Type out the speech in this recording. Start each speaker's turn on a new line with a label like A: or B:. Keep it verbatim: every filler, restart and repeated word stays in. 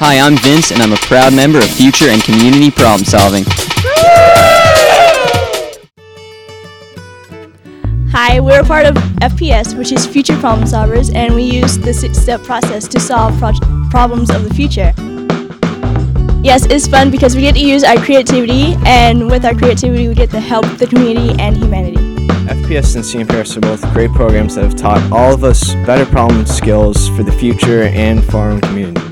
A: Hi, I'm Vince, and I'm a proud member of Future and Community Problem Solving.
B: Hi, we're a part of F P S, which is Future Problem Solvers, and we use the six-step process to solve pro- problems of the future. Yes, it's fun because we get to use our creativity, and with our creativity we get to help the community and humanity.
C: F P S and C M P S are both great programs that have taught all of us better problem skills for the future and for our own community.